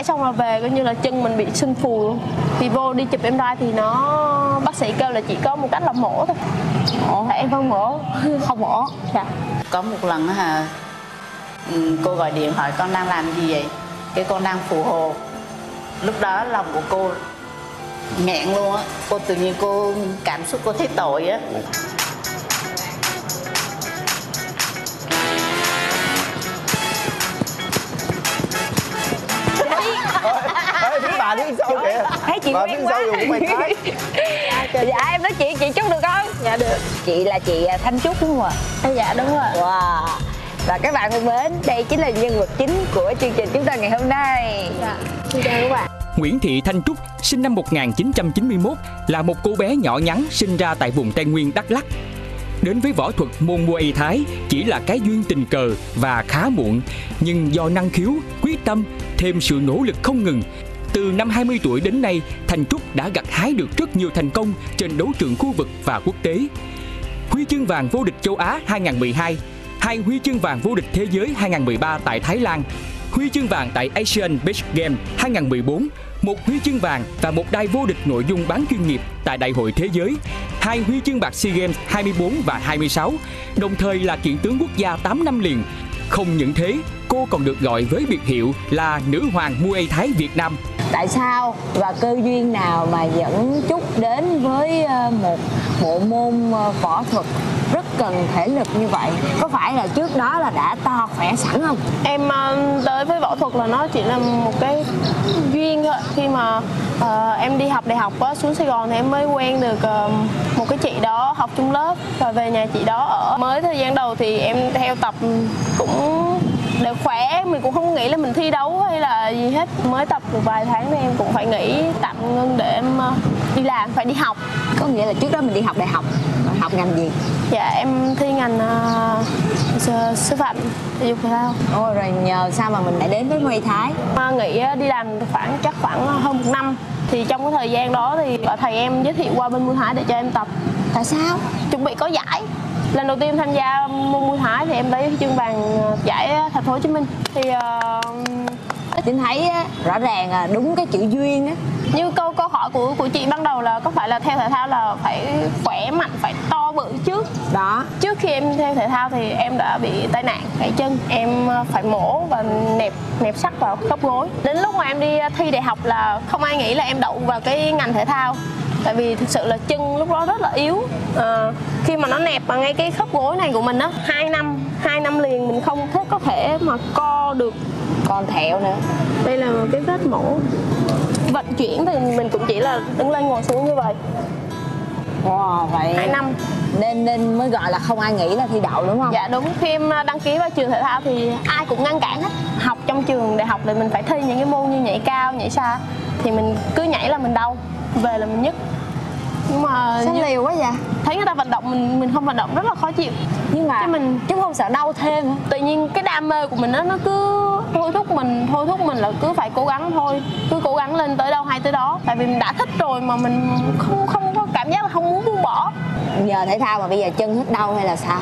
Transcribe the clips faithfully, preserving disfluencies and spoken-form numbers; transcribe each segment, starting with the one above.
giải xong rồi về coi như là chân mình bị sưng phù luôn. Thì vô đi chụp em rờ i thì nó bác sĩ kêu là chỉ có một cách là mổ thôi. Mổ? Tại em không mổ. Không mổ? Dạ. Có một lần hả, cô gọi điện hỏi con đang làm gì vậy? Cái con đang phụ hồ. Lúc đó lòng của cô nghẹn luôn á. Cô tự nhiên cô cảm xúc cô thấy tội á. Ê, phía bà đứng sau kìa. Thấy chị Bà quen đứng quá. sau dùng quay thái. Dạ em nói chị, chị Trúc được không? Dạ được. Chị là chị Thanh Trúc đúng không ạ? À, dạ đúng rồi. Wow. Và các bạn thân mến, đây chính là nhân vật chính của chương trình chúng ta ngày hôm nay. Dạ, xin chào các bạn. Nguyễn Thị Thanh Trúc sinh năm một nghìn chín trăm chín mươi mốt, là một cô bé nhỏ nhắn sinh ra tại vùng Tây Nguyên, Đắk Lắk. Đến với võ thuật môn Muay Thái chỉ là cái duyên tình cờ và khá muộn, nhưng do năng khiếu, quyết tâm, thêm sự nỗ lực không ngừng, từ năm hai mươi tuổi đến nay, Thanh Trúc đã gặt hái được rất nhiều thành công trên đấu trường khu vực và quốc tế. Huy chương vàng vô địch châu Á hai không một hai, hai huy chương vàng vô địch thế giới hai không một ba tại Thái Lan, huy chương vàng tại Asian Beach Games hai không một bốn, một huy chương vàng và một đai vô địch nội dung bán chuyên nghiệp tại Đại hội Thế giới, hai huy chương bạc SEA Games hai mươi bốn và hai mươi sáu, đồng thời là kiện tướng quốc gia tám năm liền. Không những thế, cô còn được gọi với biệt hiệu là nữ hoàng Muay Thái Việt Nam. Tại sao và cơ duyên nào mà dẫn Trúc đến với một bộ môn võ thuật rất cần thể lực như vậy? Có phải là trước đó là đã to khỏe sẵn không? Em tới với võ thuật là nó chỉ là một cái duyên thôi. Khi mà uh, em đi học đại học á, xuống Sài Gòn thì em mới quen được uh, một cái chị đó học chung lớp, và về nhà chị đó ở. Mới thời gian đầu thì em theo tập cũng đều khỏe, mình cũng không nghĩ là mình thi đấu hay là gì hết. Mới tập được vài tháng thì em cũng phải nghỉ tạm ngưng để em đi làm, phải đi học. Có nghĩa là trước đó mình đi học đại học, học ngành gì? Dạ em thi ngành uh, sư phạm thể dục thể thao. Ôi, rồi nhờ sao mà mình lại đến với Muay Thái? À, nghỉ đi làm khoảng chắc khoảng hơn một năm. Thì trong cái thời gian đó thì thầy em giới thiệu qua bên Muay Thái để cho em tập. Tại sao? Chuẩn bị có giải. Lần đầu tiên em tham gia môn Muay Thái thì em lấy huy chương vàng giải thành phố Hồ Chí Minh. Thì uh... Chính thấy á, rõ ràng là đúng cái chữ duyên á. Như câu câu hỏi của của chị ban đầu là có phải là theo thể thao là phải khỏe mạnh, phải to bự trước. Đó. Trước khi em theo thể thao thì em đã bị tai nạn gãy chân. Em phải mổ và nẹp nẹp sắt vào khớp gối. Đến lúc mà em đi thi đại học là không ai nghĩ là em đậu vào cái ngành thể thao. Tại vì thực sự là chân lúc đó rất là yếu. À, khi mà nó nẹp vào ngay cái khớp gối này của mình á, hai năm, hai năm liền mình không thể có thể mà co được. Còn thẹo nữa. Đây là một cái vết mổ. Vận chuyển thì mình cũng chỉ là đứng lên ngồi xuống như vậy. Wow, vậy hai năm. Nên nên mới gọi là không ai nghĩ là thi đậu đúng không? Dạ đúng. Khi em đăng ký vào trường thể thao thì ai cũng ngăn cản hết. Học trong trường đại học thì mình phải thi những cái môn như nhảy cao, nhảy xa. Thì mình cứ nhảy là mình đau, về là mình nhức. Nhưng mà sao liều quá vậy? Thấy người ta vận động mình mình không vận động rất là khó chịu. Nhưng mà chứ mình chứ không sợ đau thêm hả? Tự nhiên cái đam mê của mình đó, nó cứ thôi thúc mình thôi thúc mình là cứ phải cố gắng thôi, cứ cố gắng lên tới đâu hay tới đó. Tại vì mình đã thích rồi mà mình không không có cảm giác là không muốn buông bỏ. Nhờ thể thao mà bây giờ chân hết đau hay là sao?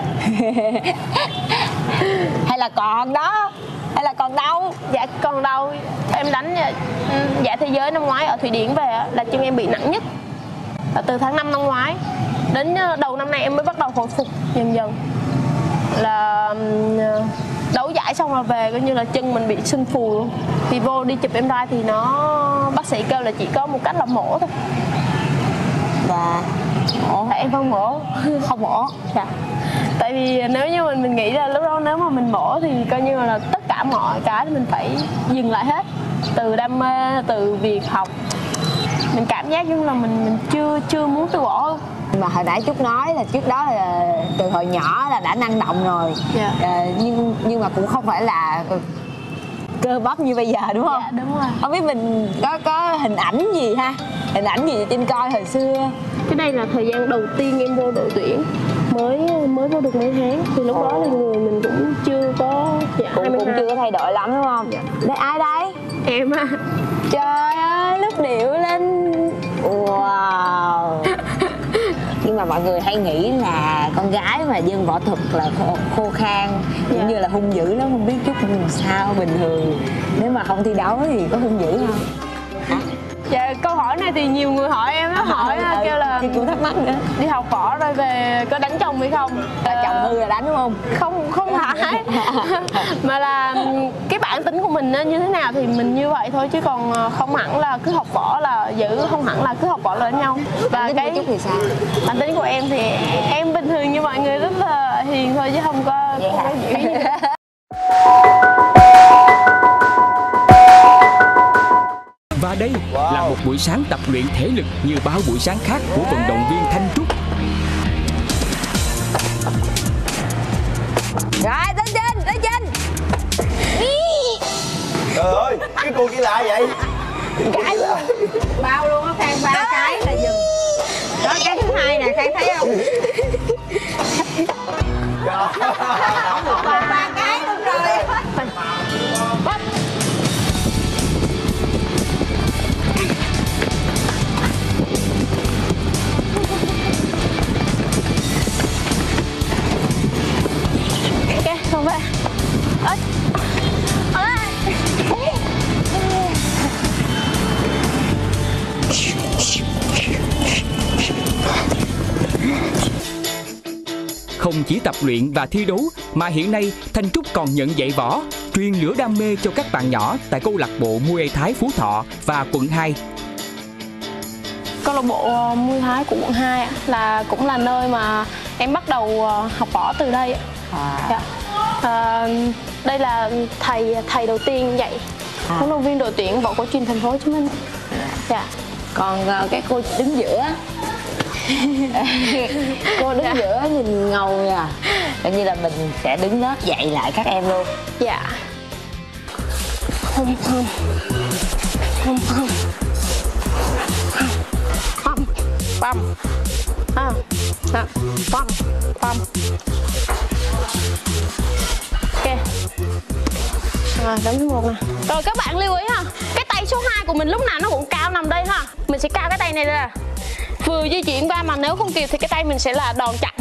Hay là còn đó? Hay là còn đau? Dạ còn đau. Em đánh giải thế giới năm ngoái ở Thụy Điển về là chân em bị nặng nhất. Và từ tháng năm năm ngoái đến đầu năm nay em mới bắt đầu hồi phục dần dần. Là đấu giải xong rồi về coi như là chân mình bị sưng phù luôn. Thì vô đi chụp em rờ i thì nó bác sĩ kêu là chỉ có một cách là mổ thôi. Và mổ? Tại em không mổ. Không mổ? Dạ. Tại vì nếu như mình mình nghĩ là lúc đó nếu mà mình mổ thì coi như là tất cả mọi cái mình phải dừng lại hết. Từ đam mê, từ việc học. Mình cảm giác như là mình mình chưa chưa muốn từ bỏ. Mà hồi nãy Trúc nói là trước đó là từ hồi nhỏ là đã năng động rồi. Dạ. À, nhưng nhưng mà cũng không phải là cơ bắp như bây giờ đúng không? Dạ đúng rồi. Không biết mình có có hình ảnh gì ha? Hình ảnh gì trên coi hồi xưa? Cái đây là thời gian đầu tiên em vô đội tuyển, mới mới vô được mấy tháng. Thì lúc đó thì người mình cũng chưa có dạ, cũng, cũng chưa có thay đổi lắm đúng không? Dạ. Đây ai đây? Em à. Trời ơi, lúc điệu lên. Wow. Nhưng mà mọi người hay nghĩ là con gái mà dân võ thuật là khô, khô khan cũng Dạ. như là hung dữ lắm, không biết Trúc làm sao bình thường nếu mà không thi đấu thì có hung dữ không? Hả? Dạ, câu hỏi này thì nhiều người hỏi em á, hỏi Ừ, kêu là thì cũng thắc mắc nữa. đi học võ rồi về có đánh chồng hay không? Là chồng hư là đánh đúng không? Không, không phải mà là cái bản tính của mình á, như thế nào thì mình như vậy thôi, chứ còn không hẳn là cứ học võ là giữ, không hẳn là cứ học võ là đánh nhau. Và Bản tính của Trúc thì sao? bản tính của em thì em bình thường như mọi người, rất là hiền thôi chứ không có, Vậy không hả? có dữ gì hết. Và đây Wow. là một buổi sáng tập luyện thể lực như bao buổi sáng khác của vận động viên Thanh Trúc. Rồi tới trên, tới trên. Trời ơi, cái cô kia lạ vậy? Cái bao luôn á, Khang ba cái là dừng. Đó, cái thứ hai nè, Khang thấy không? Ba ba cái luôn rồi. Ok, không về. Ơi. Không chỉ tập luyện và thi đấu mà hiện nay Thanh Trúc còn nhận dạy võ, truyền lửa đam mê cho các bạn nhỏ tại câu lạc bộ Muay Thái Phú Thọ và quận hai. Câu lạc bộ Muay Thái của quận hai là cũng là nơi mà em bắt đầu học võ từ đây. À. Dạ. À, đây là thầy thầy đầu tiên dạy À. huấn luyện viên đội tuyển võ cổ truyền thành phố Hồ Chí Minh. Dạ. Còn uh, cái cô đứng giữa cô đứng giữa nhìn ngầu à, coi như là mình sẽ đứng lớp dạy lại các em luôn. Dạ. Không không không không không băm à à băm băm. Ok. Rồi, đến thứ một nè. Rồi các bạn lưu ý ha, cái tay số hai của mình lúc nào nó cũng cao nằm đây ha. Mình sẽ cao cái tay này ra, vừa di chuyển qua, mà nếu không kịp thì cái tay mình sẽ là đòn chặn.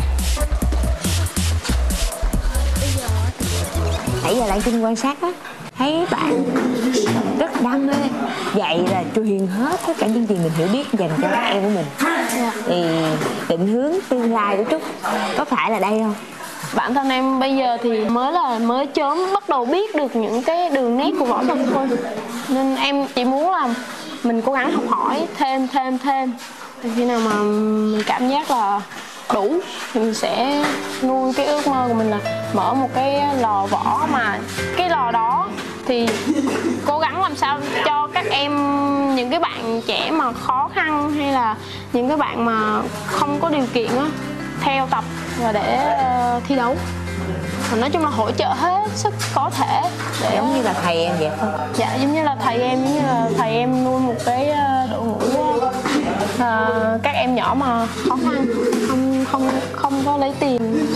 Nãy giờ lại Trinh quan sát á, thấy bạn rất đam mê, vậy là truyền hết tất cả những gì mình hiểu biết dành cho các em của mình. Thì định hướng tương lai của Trúc có phải là đây không? Bản thân em bây giờ thì mới là mới chớm bắt đầu biết được những cái đường nét của võ thuật thôi, nên em chỉ muốn là mình cố gắng học hỏi thêm thêm thêm, thì khi nào mà mình cảm giác là đủ thì mình sẽ nuôi cái ước mơ của mình là mở một cái lò võ, mà cái lò đó thì cố gắng làm sao cho các em, những cái bạn trẻ mà khó khăn hay là những cái bạn mà không có điều kiện á, theo tập và để uh, thi đấu. Và nói chung là hỗ trợ hết sức có thể để Giống như là thầy em vậy không? dạ giống như là thầy em, giống như là thầy em nuôi một cái uh, đội ngũ uh, các em nhỏ mà khó khăn, không không không có lấy tiền.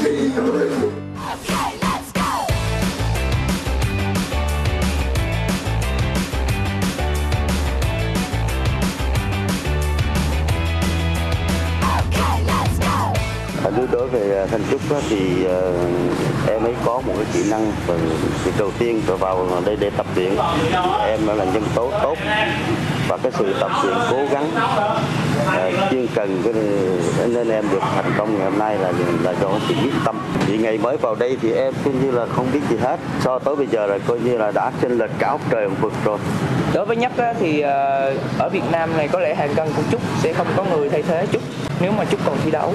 Đối với Thanh Trúc thì em ấy có một cái kỹ năng, và việc đầu tiên tôi vào đây để tập luyện, em là nhân tố tốt, và cái sự tập luyện cố gắng chuyên cần, nên em được thành công ngày hôm nay là là do sự quyết tâm. Thì ngày mới vào đây thì em coi như là không biết gì hết, so tới bây giờ là coi như là đã chênh lệch cả óc trời một vực rồi. Đối với Nhất á, thì ở Việt Nam này có lẽ hàng cân của Trúc sẽ không có người thay thế Trúc nếu mà Trúc còn thi đấu.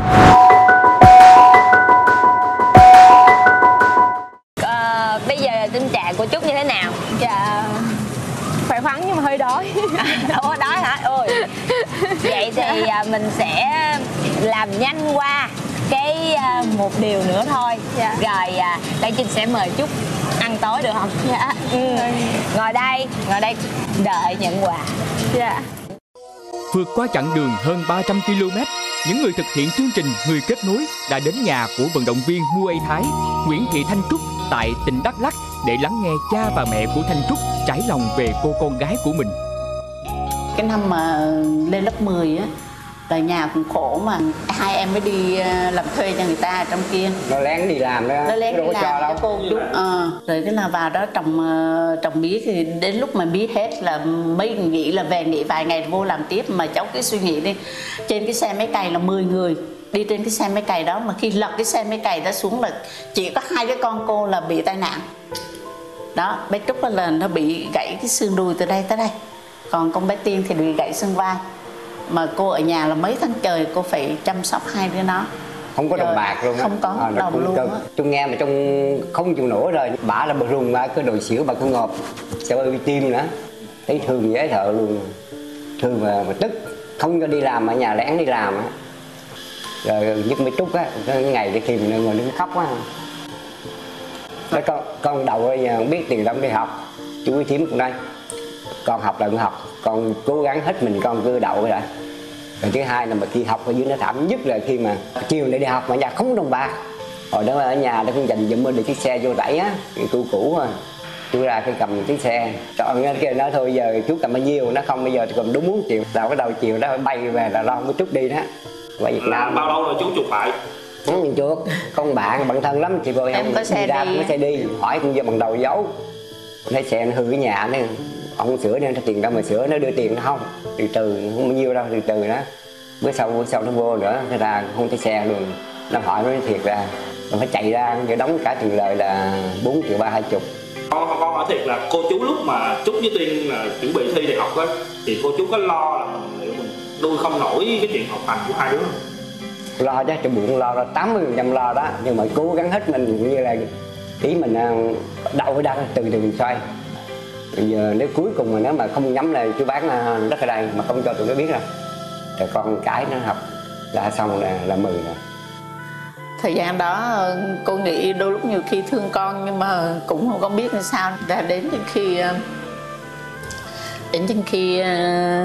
À, bây giờ tâm trạng của Trúc như thế nào? Dạ khỏe khoắn nhưng mà hơi đói. Ủa đói hả? Ôi. Vậy thì à, mình sẽ làm nhanh qua cái à, một điều nữa thôi. Dạ. Rồi à, đây Trinh sẽ mời Trúc ăn tối được không? Dạ. Ừ. Ngồi đây, ngồi đây đợi nhận quà. Dạ. Vượt qua chặng đường hơn ba trăm ki lô mét, những người thực hiện chương trình Người kết nối đã đến nhà của vận động viên Muay Thái Nguyễn Thị Thanh Trúc tại tỉnh Đắk Lắk để lắng nghe cha và mẹ của Thanh Trúc trải lòng về cô con gái của mình. Cái năm mà lên lớp mười á, Rồi nhà cũng khổ mà hai em mới đi làm thuê cho người ta ở trong kia. Nó lén đi làm đó. Nó lén đi làm cho, đâu. cho cô chút. Ờ, rồi cái là vào đó trồng trồng mía thì đến lúc mà mía hết là mấy nghỉ là về nghỉ vài ngày vô làm tiếp. Mà cháu cứ suy nghĩ đi, trên cái xe máy cày là mười người đi trên cái xe máy cày đó, mà khi lật cái xe máy cày đó xuống là chỉ có hai cái con cô là bị tai nạn. Đó, bé Trúc là nó bị gãy cái xương đùi từ đây tới đây, còn con bé Tiên thì bị gãy xương vai. Mà cô ở nhà là mấy tháng trời cô phải chăm sóc hai đứa nó, không có đồng bạc luôn á. Không có à, đồng luôn á. Chung nghe mà trong không chịu nổi rồi, bả là bà rùng ra cái đồi xỉu bà cứ ngộp sẽ bị tim nữa, thấy thương dễ thợ luôn, thương mà, mà tức không cho đi làm ở nhà lén đi làm á. Rồi nhất mấy Trúc á, cái ngày để khi mình ngồi đứng khóc á, cái con con đầu ở nhà không biết tiền đâu đi học, chú Quý Thím cũng đây, con học là con học, con cố gắng hết mình con cứ đậu vậy. Rồi thứ hai là mà khi học ở dưới nó thảm nhất là khi mà chiều để đi học mà nhà không đồng bạc. Hồi đó ở nhà nó cũng dành dụm được chiếc xe vô đẩy á, cái cũ cũ à. Chú ra cái cầm chiếc xe, chọn cái kia nói thôi giờ chú cầm bao nhiêu, nó không bây giờ thì cầm đúng bốn triệu, đầu cái đầu chiều đó bay về là lo mới Trúc đi đó. Qua Việt Nam. Bao lâu rồi chú chuột lại? Không nhìn chuột, con bạn bạn thân lắm chị bơi em có xe đi ra đi. có xe đi, hỏi cũng vô bằng đầu giấu. Lấy xe nó hư cái nhà nữa, ông sửa nên nó tiền đâu mà sửa, nó đưa tiền nó không, từ từ không bao nhiêu đâu, từ từ đó. Bữa sau bữa sau nó vô nữa, nó ra không thấy xe luôn, nó hỏi nó thiệt ra, nó phải chạy ra để đóng cả tiền lời là bốn triệu ba hai chục. Con con hỏi thiệt là cô chú lúc mà Trúc với Tiên là chuẩn bị thi đại học á, thì cô chú có lo là mình liệu mình nuôi không nổi cái chuyện học hành của hai đứa không? Lo chứ, trong bụng lo là tám mươi phần trăm lo đó, nhưng mà cố gắng hết mình cũng như là ý mình đậu ở đây từ từ mình xoay. Bây giờ nếu cuối cùng mà nếu mà không nhắm là chú bán đất ở đây mà không cho tụi nó biết đâu, rồi con cái nó học là xong là là mừng rồi. Thời gian đó cô nghĩ đôi lúc nhiều khi thương con nhưng mà cũng không có biết làm sao. Ra đến đến khi đến đến khi uh,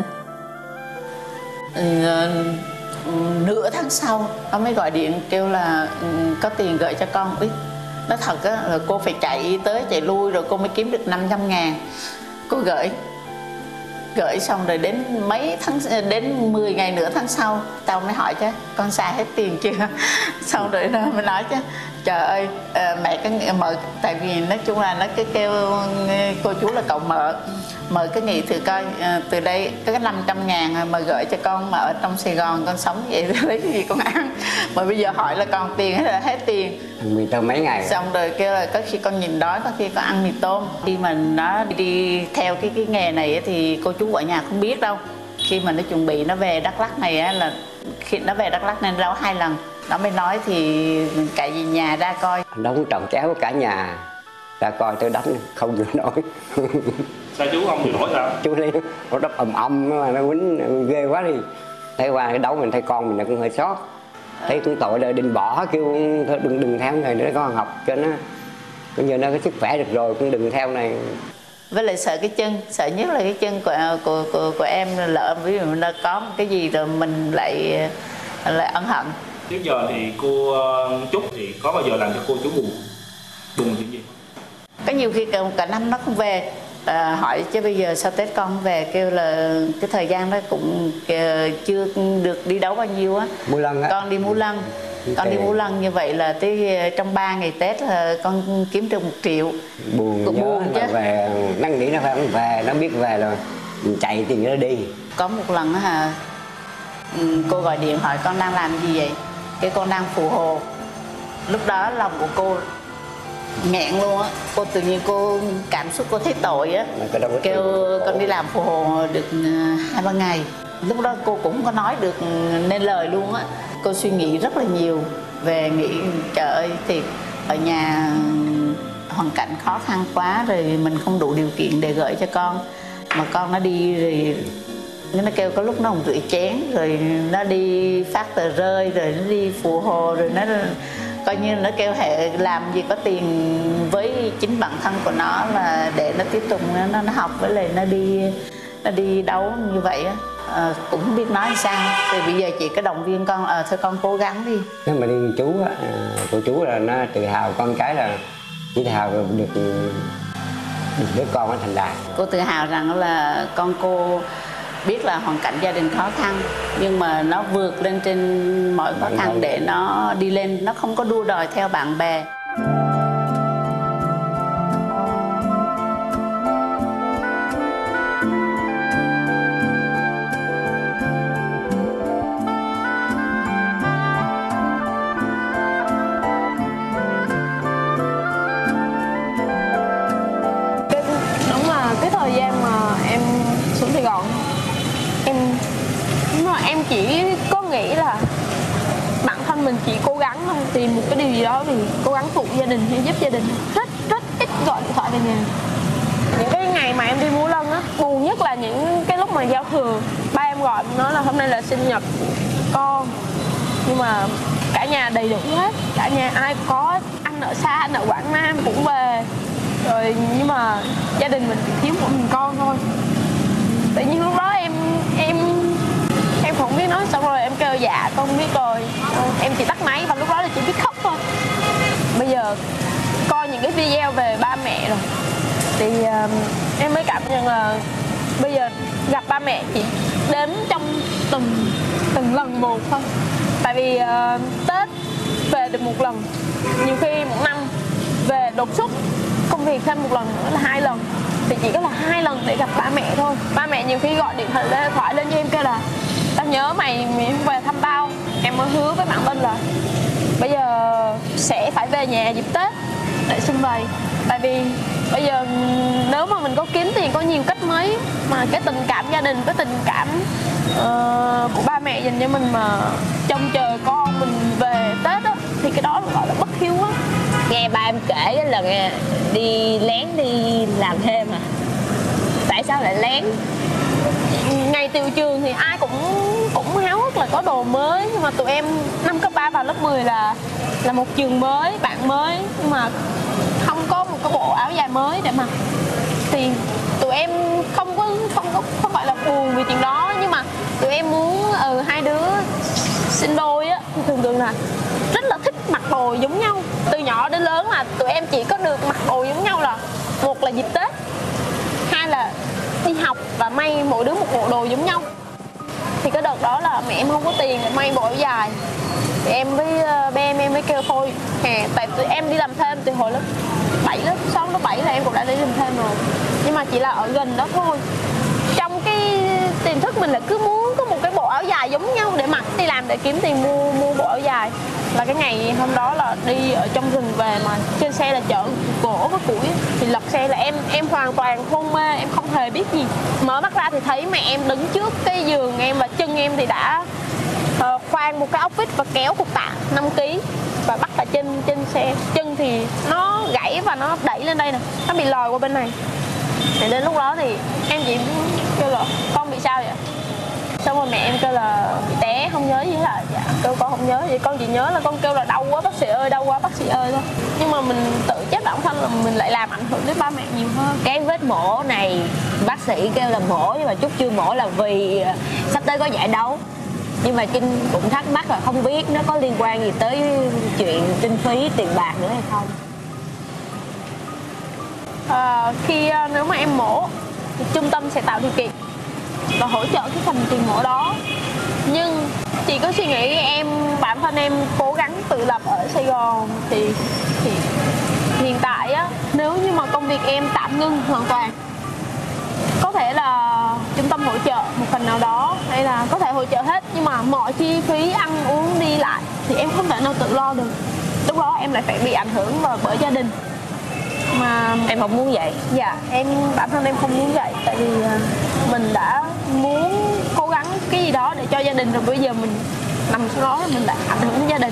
uh, nửa tháng sau nó mới gọi điện kêu là uh, có tiền gửi cho con ít. Nó thật á là cô phải chạy tới chạy lui rồi cô mới kiếm được năm trăm ngàn. Cô gửi gửi xong rồi đến mấy tháng, đến mười ngày nửa tháng sau tao mới hỏi chứ con xài hết tiền chưa. Xong rồi nó mới nói chứ trời ơi mẹ cái mở, tại vì nói chung là nó cứ kêu cô chú là cậu mở mở cái nghị thử coi từ đây cái năm trăm ngàn mà gửi cho con mà ở trong Sài Gòn con sống vậy lấy cái gì con ăn, mà bây giờ hỏi là còn tiền hay là hết tiền. Mì tôm mấy ngày. Xong rồi kêu là có khi con nhìn đói, có khi con ăn mì tôm. Khi mà nó đi theo cái cái nghề này thì cô chú ở nhà không biết đâu. Khi mà nó chuẩn bị nó về Đắk Lắk này là khi nó về Đắk Lắk nên đâu hai lần nó mới nói thì cả về nhà ra coi. Đóng tròn chéo cả nhà ra coi tôi đánh không chịu nổi. Sao chú không chịu nổi sao? Chú đi nó đập ầm ầm mà nó quýnh ghê quá đi. Thấy qua cái đấu mình thấy con mình nó cũng hơi sót. Thấy cũng tội là định bỏ kêu thôi đừng đừng theo người nữa con học cho nó bây giờ nó có sức khỏe được rồi cũng đừng theo này. Với lại sợ cái chân, sợ nhất là cái chân của của của, của em lỡ ví dụ nó có một cái gì rồi mình lại lại ân hận. Trước giờ thì cô Trúc thì có bao giờ làm cho cô chú buồn? Buồn chuyện gì? Có nhiều khi cả, cả năm nó không về. À, hỏi chứ bây giờ sao Tết con không về, kêu là cái thời gian đó cũng kìa, chưa được đi đấu bao nhiêu á. Mua lân á. Con đi mua lân. Con đi mua lân như vậy là tới trong ba ngày Tết là con kiếm được một triệu. Buồn cũng nhớ buồn chứ. Về nó nghĩ nó phải không về, nó biết về rồi mình chạy thì nó đi. Có một lần á hả, cô gọi điện hỏi con đang làm gì vậy, cái con đang phụ hồ. Lúc đó lòng của cô nghẹn luôn á, cô tự nhiên cô cảm xúc cô thấy tội á, kêu con đi làm phụ hồ được hai ba ngày. Lúc đó cô cũng không có nói được nên lời luôn á. Cô suy nghĩ rất là nhiều về nghĩ trời ơi thì ở nhà hoàn cảnh khó khăn quá rồi mình không đủ điều kiện để gửi cho con, mà con nó đi rồi nó kêu có lúc nó không rửa chén, rồi nó đi phát tờ rơi, rồi nó đi phụ hồ, rồi nó coi như nó kêu hệ làm gì có tiền với chính bản thân của nó là để nó tiếp tục nó, nó học với lại nó đi nó đi đấu như vậy á. À, cũng không biết nói sao, thì bây giờ chị có động viên con à, thôi con cố gắng đi. Nếu mà đi chú á, cô chú là nó tự hào con cái là tự hào được được đứa con ở thành đạt. Cô tự hào rằng là con cô biết là hoàn cảnh gia đình khó khăn, nhưng mà nó vượt lên trên mọi khó khăn để nó đi lên, nó không có đua đòi theo bạn bè. Chỉ có nghĩ là bản thân mình chỉ cố gắng thôi, tìm một cái điều gì đó thì cố gắng phụ gia đình hay giúp gia đình. Rất rất ít gọi điện thoại về nhà. Những cái ngày mà em đi mua lân á, buồn nhất là những cái lúc mà giao thừa, ba em gọi nói là hôm nay là sinh nhật con, nhưng mà cả nhà đầy đủ hết, cả nhà ai có anh ở xa, anh ở Quảng Nam cũng về rồi, nhưng mà gia đình mình thiếu một mình con thôi. Tự nhiên lúc đó em em em không biết nói, xong rồi em kêu dạ con không biết rồi, em chỉ tắt máy và lúc đó là chỉ biết khóc thôi. Bây giờ coi những cái video về ba mẹ rồi thì uh, em mới cảm nhận là bây giờ gặp ba mẹ chỉ đếm trong từng từng lần một thôi. Tại vì uh, Tết về được một lần, nhiều khi một năm về đột xuất công việc thêm một lần nữa là hai lần, thì chỉ có là hai lần để gặp ba mẹ thôi. Ba mẹ nhiều khi gọi điện thoại lên cho em kêu là tao nhớ mày, mày không về thăm tao. Em mới hứa với bạn Vinh là bây giờ sẽ phải về nhà dịp Tết để sum vầy. Tại vì bây giờ nếu mà mình có kiếm tiền có nhiều cách mấy, mà cái tình cảm gia đình, cái tình cảm uh, của ba mẹ dành cho mình mà trông chờ con mình về Tết á, thì cái đó gọi là bất hiếu á. Nghe ba em kể cái lần đi lén đi làm thêm à? Tại sao lại lén? Ngày tiệu trường thì ai cũng cũng háo hức là có đồ mới, nhưng mà tụi em năm cấp ba vào lớp mười là là một trường mới, bạn mới, nhưng mà không có một cái bộ áo dài mới để mặc. Thì tụi em không có không có không phải là buồn vì chuyện đó, nhưng mà tụi em muốn ừ, hai đứa sinh đôi á, thường thường là rất là thích mặc đồ giống nhau. Từ nhỏ đến lớn là tụi em chỉ có được mặc đồ giống nhau là một là dịp Tết, hai là đi học và may mỗi đứa một bộ đồ giống nhau. Thì cái đợt đó là mẹ em không có tiền để may bộ áo dài, thì em với bé em em mới kêu thôi hè, tại tụi em đi làm thêm từ hồi lớp bảy, lớp sáu, lớp bảy là em cũng đã đi làm thêm rồi, nhưng mà chỉ là ở gần đó thôi. Trong cái tiềm thức mình là cứ muốn có một cái bộ áo dài giống nhau để mặc, đi làm để kiếm tiền mua mua bộ áo dài. Là cái ngày hôm đó là đi ở trong rừng về mà trên xe là chở gỗ với củi, thì lật xe là em em hoàn toàn hôn mê, em không hề biết gì. Mở mắt ra thì thấy mẹ em đứng trước cái giường em và chân em thì đã uh, khoan một cái ốc vít và kéo cục tạ năm ký và bắt ở trên trên xe. Chân thì nó gãy và nó đẩy lên đây nè, nó bị lòi qua bên này. Thì đến lúc đó thì em chỉ kêu là con bị sao vậy? Xong rồi mẹ em kêu là bị té, không nhớ gì hết. Dạ, kêu con không nhớ gì, con chỉ nhớ là con kêu là đau quá bác sĩ ơi, đau quá bác sĩ ơi thôi. Nhưng mà mình tự trách bản thân là mình lại làm ảnh hưởng đến ba mẹ nhiều hơn. Cái vết mổ này bác sĩ kêu là mổ, nhưng mà Trúc chưa mổ là vì sắp tới có giải đấu. Nhưng mà Trinh cũng thắc mắc là không biết nó có liên quan gì tới chuyện kinh phí, tiền bạc nữa hay không? À, khi nếu mà em mổ thì trung tâm sẽ tạo điều kiện và hỗ trợ cái phần tiền mổ đó. Nhưng chị cứ suy nghĩ em, bản thân em cố gắng tự lập ở Sài Gòn thì, thì hiện tại á, nếu như mà công việc em tạm ngưng hoàn toàn, có thể là trung tâm hỗ trợ một phần nào đó, hay là có thể hỗ trợ hết, nhưng mà mọi chi phí ăn uống đi lại thì em không thể nào tự lo được. Lúc đó em lại phải bị ảnh hưởng bởi gia đình. Mà em không muốn vậy. Dạ, em bản thân em không muốn vậy. Tại vì mình đã muốn cố gắng cái gì đó để cho gia đình, rồi bây giờ mình nằm xuống đó mình lại ảnh hưởng đến gia đình.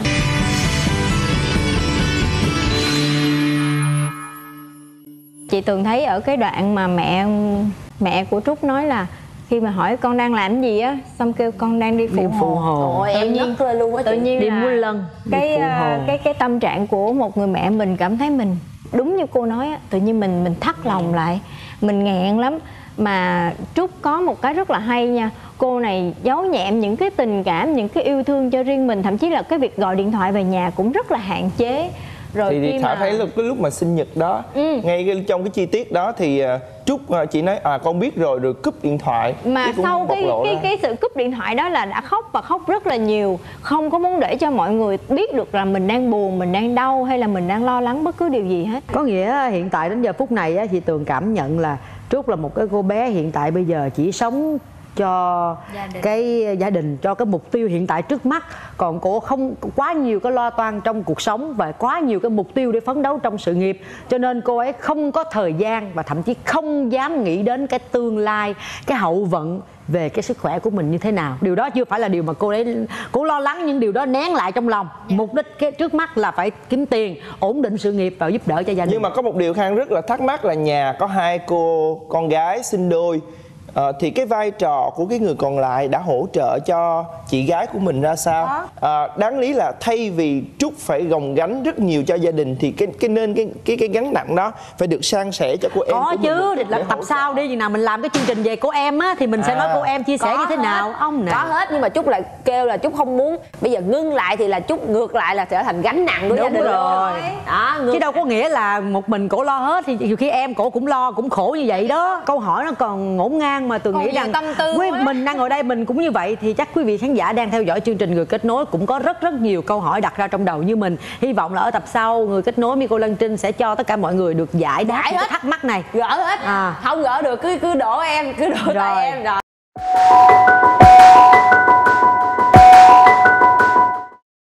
Chị Tường thấy ở cái đoạn mà mẹ mẹ của Trúc nói là khi mà hỏi con đang làm gì á, xong kêu con đang đi phụ, đi phụ hồ. hồ. Ôi, em nhắc lên luôn á. Tự nhiên đi là mua lần. Cái cái cái tâm trạng của một người mẹ, mình cảm thấy mình đúng như cô nói á, tự nhiên mình mình thắt lòng lại, mình nghẹn lắm. Mà Trúc có một cái rất là hay nha, cô này giấu nhẹm những cái tình cảm, những cái yêu thương cho riêng mình, thậm chí là cái việc gọi điện thoại về nhà cũng rất là hạn chế. Rồi thì, khi thì Thảo mà... thấy là cái lúc mà sinh nhật đó, ừ. ngay cái, trong cái chi tiết đó thì Trúc chị nói à con biết rồi rồi cúp điện thoại. Mà sau cái cái ra. cái sự cúp điện thoại đó là đã khóc và khóc rất là nhiều, không có muốn để cho mọi người biết được là mình đang buồn, mình đang đau hay là mình đang lo lắng bất cứ điều gì hết. Có nghĩa hiện tại đến giờ phút này á, chị Tường cảm nhận là Trúc là một cái cô bé hiện tại bây giờ chỉ sống cho gia cái gia đình, cho cái mục tiêu hiện tại trước mắt, còn cô không quá nhiều cái lo toan trong cuộc sống và quá nhiều cái mục tiêu để phấn đấu trong sự nghiệp, cho nên cô ấy không có thời gian và thậm chí không dám nghĩ đến cái tương lai, cái hậu vận về cái sức khỏe của mình như thế nào. Điều đó chưa phải là điều mà cô ấy cô lo lắng, nhưng điều đó nén lại trong lòng. Mục đích cái trước mắt là phải kiếm tiền, ổn định sự nghiệp và giúp đỡ cho gia đình. Nhưng mà có một điều Khang rất là thắc mắc là nhà có hai cô con gái sinh đôi. Ờ, thì cái vai trò của cái người còn lại đã hỗ trợ cho chị gái của mình ra sao? À, đáng lý là thay vì Trúc phải gồng gánh rất nhiều cho gia đình thì cái cái nên cái cái cái gánh nặng đó phải được san sẻ cho cô em. Có của chứ, mình là tập sau đi, chừng nào mình làm cái chương trình về cô em á thì mình sẽ à. nói cô em chia sẻ Có như thế hết. nào. Ông nào có hết, nhưng mà Trúc lại kêu là Trúc không muốn bây giờ ngưng lại thì là Trúc ngược lại là trở thành gánh nặng của gia đình rồi. Đó, ngược... chứ đâu có nghĩa là một mình cổ lo hết, thì nhiều khi em cổ cũng lo cũng khổ như vậy đó. Câu hỏi nó còn ngổn ngang mà Tường nghĩ rằng quý mình đang ngồi đây mình cũng như vậy, thì chắc quý vị khán giả đang theo dõi chương trình Người Kết Nối cũng có rất rất nhiều câu hỏi đặt ra trong đầu như mình. Hy vọng là ở tập sau Người Kết Nối Miko Lân Trinh sẽ cho tất cả mọi người được giải đáp những thắc mắc này. Gỡ hết, à. không gỡ được cứ cứ đổ em, cứ đổ tại em rồi.